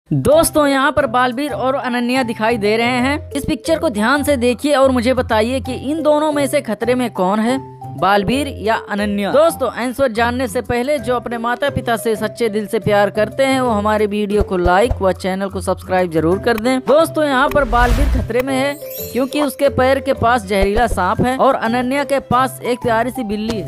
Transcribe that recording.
दोस्तों यहाँ पर बालवीर और अनन्या दिखाई दे रहे हैं। इस पिक्चर को ध्यान से देखिए और मुझे बताइए कि इन दोनों में से खतरे में कौन है, बालवीर या अनन्या। दोस्तों आंसर जानने से पहले जो अपने माता पिता से सच्चे दिल से प्यार करते हैं वो हमारे वीडियो को लाइक व चैनल को सब्सक्राइब जरूर कर दें। दोस्तों यहाँ पर बालवीर खतरे में है क्योंकि उसके पैर के पास जहरीला सांप है और अनन्या के पास एक प्यारी सी बिल्ली है।